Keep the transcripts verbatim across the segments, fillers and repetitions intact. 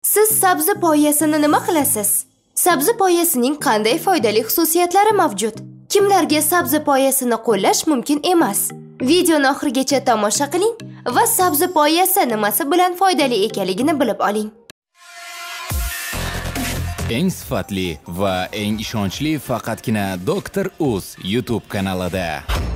Siz sabzi poyasini nima qilasiz? Sabzi poyasining qanday foydali xususiyatlari mavjud? Kimlarga sabzi poyasini qo'llash mumkin emas? Videoni oxirigacha tomosha qiling va sabzi poyasi nimasi bilan foydali ekanligini bilib oling. Eng sifatli va eng ishonchli faqatgina Doktor Uz YouTube kanalida.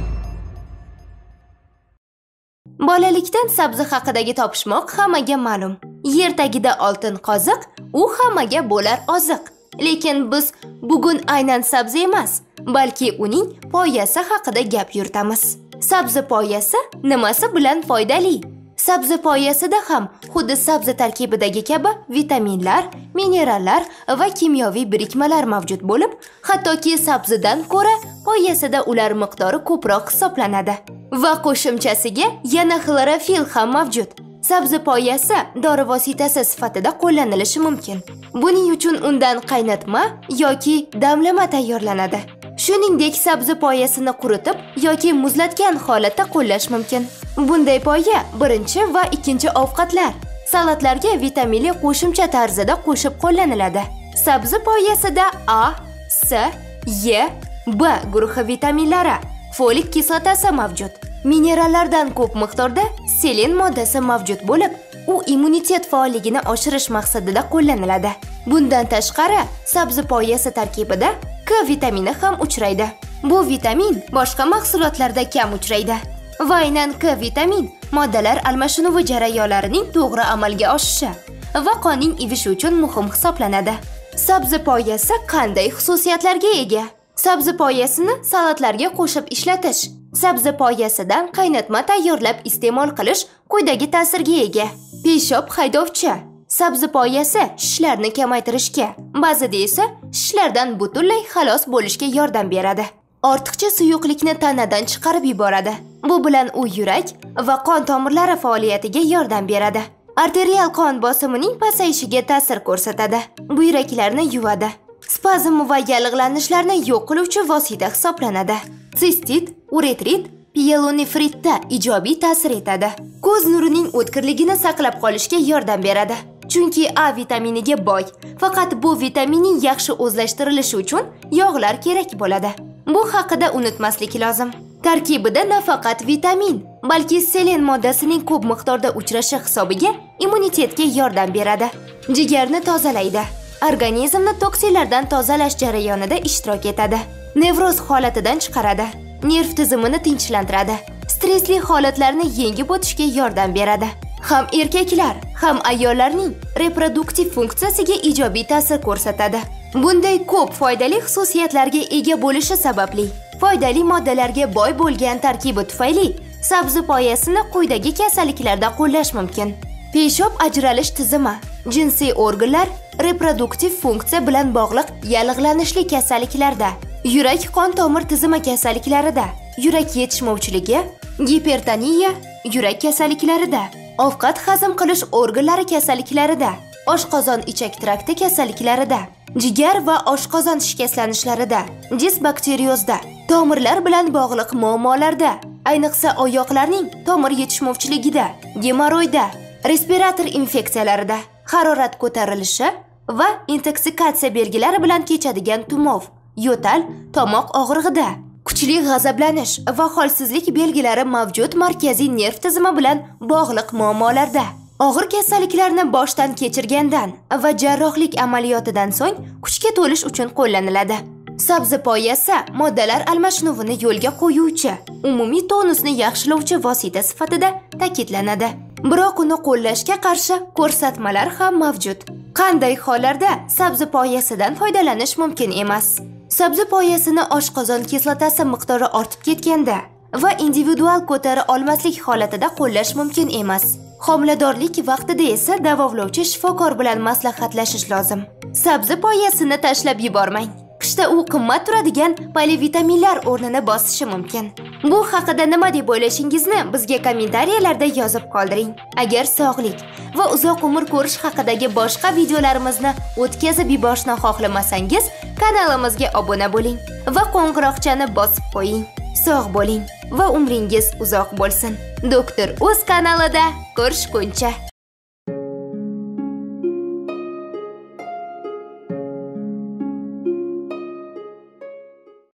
Bolalikdan sabzi haqidagi topishmoq hammaga ma'lum. Yer tagida oltin qoziq, u hammaga bo'lar oziq. Lekin biz bugun aynan sabzi emas, balki uning poyasi haqida gap yuritamiz. Sabzi poyasi nimasi bilan foydali? Sabzi poyasida ham xuddi sabzi tarkibidagi kabi vitaminlar, minerallar va kimyoviy birikmalar mavjud bo'lib, hattoki sabzidan ko'ra poyasida ular miqdori ko'proq hisoblanadi. Va qo'shimchasiga yana xlorofil ham mavjud. Sabzi poyasi dori vositasi sifatida qo'llanilishi mumkin. Buning uchun undan qaynatma yoki damlama tayyorlanadi. Shuningdek, sabzi poyasini quritib yoki muzlatgan holatda qo'llash mumkin. Bunday poya birinchi va ikkinchi ovqatlar, salatlarga vitaminli qo'shimcha tarzida qo'shib qo'llaniladi. Sabzi poyasida A, C, E, B guruhi vitaminlari, folik kislotasi mavjud. Minerallardan ko'p miqdorda selen moddasi mavjud bo'lib, u immunitet faolligini oshirish maqsadida qo'llaniladi. Bundan tashqari, sabzi poyasi tarkibida K vitamini ham uchraydi. Bu vitamin boshqa mahsulotlarda kam uchraydi. Va aynan K vitamin moddalar almashinuvi jarayonlarining to'g'ri amalga oshishi va qonning ivishi uchun muhim hisoblanadi. Sabzi poyasi qanday xususiyatlarga ega? Sabzi poyasini salatlarga qo'shib ishlatish, sabzi poyasidan qaynatma tayyorlab iste'mol qilish quyidagi ta'sirga ega. Peshob haydovchi. Sabzi poyasi shishlarni kamaytirishga, ba'zida esa shishlardan butunlay xalos bo'lishga yordam beradi. Ortiqcha suyuqlikni tanadan chiqarib yuboradi. Bu bilan u yurak va qon tomirlari faoliyatiga yordam beradi. Arterial qon bosimining pasayishiga ta'sir ko'rsatadi. Buyraklarni yuvadi. Spazm va yallig'lanishlarni yo'q qiluvchi vosita hisoblanadi. Sistit, uretrit, pyelonefritda ijobiy ta'sir etadi. Ko'z nurining o'tkirligini saqlab qolishga yordam beradi. Chunki A vitaminiga boy. Faqat bu vitaminning yaxshi o'zlashtirilishi uchun yog'lar kerak bo'ladi. Bu haqida unutmaslik lozim. Tarkibida nafaqat vitamin, balki selen moddasining ko'p miqdorda uchrashi hisobiga immunitetga yordam beradi. Jigarni tozalaydi. Organizmni toksinlardan tozalash jarayonida ishtirok etadi. Nevroz holatidan chiqaradi. Nerv tizimini tinchlantiradi. Stressli holatlarni yengib o'tishga yordam beradi. Ham erkaklar, ham ayollarning reproduktiv funksiyasiga ijobiy ta'sir ko'rsatadi. Bunday ko'p foydali xususiyatlarga ega bo'lishi sababli foydali moddalarga boy bo'lgan tarkibi tufayli sabzi poyasini quyidagi kasalliklarda qo'llash mumkin. Peshob ajralish tizimi, jinsiy organlar, reproduktiv funksiya bilan bog'liq yallig'lanishli kasalliklarda, yurak qon tomir tizimi kasalliklarida, yurak yetishmovchiligi, gipertoniya, yurak kasalliklarida, ovqat hazm qilish organlari kasalliklarida, oshqozon ichak trakti kasalliklarida, jigar va oshqozon shikastlanishlarida, disbakteriozda, tomirlar bilan bog'liq muammolarda, ayniqsa oyoqlarning tomir yetishmovchiligida, gemoroyda, respirator infeksiyalarida, harorat ko'tarilishi va intoksikatsiya belgilari bilan kechadigan tumov, yo'tal, tomoq og'rig'ida, kuchli g'azablanish va holsizlik belgilari mavjud markaziy nerv tizimi bilan bog'liq muammolarda, og'ir kasalliklarni boshdan kechirgandan va jarrohlik amaliyotidan so'ng kuchga to'lish uchun qo'llaniladi. Sabzi poyasi moddalar almashinuvini yo'lga qo'yuvchi, umumiy tonusni yaxshilovchi vosita sifatida ta'kidlanadi. Biroq uni qo'llashga qarshi ko'rsatmalar ham mavjud. Qanday hollarda sabzi poyasidan foydalanish mumkin emas? Sabzi poyasini oshqozon kislotasi miqdori ortib ketganda va individual ko'tara olmaslik holatida qo'llash mumkin emas. Homiladorlik vaqtida esa davolovchi shifokor bilan maslahatlashish lozim. Sabzi poyasini tashlab yubormang. Qishda u qimmat turadigan polivitaminlar o'rnini bosishi mumkin. Bu haqida nima deb o'ylashingizni bizga kommentariyalarda yozib qoldiring. Agar sog'lik va uzoq umr ko'rish haqidagi boshqa videolarimizni o'tkazib yuborishni xohlamasangiz, kanalimizga obuna bo'ling va qo'ng'iroqchani bosib qo'ying. Sog' bo'ling va umringiz uzoq bo'lsin. Doktor Uz kanalida ko'rishguncha.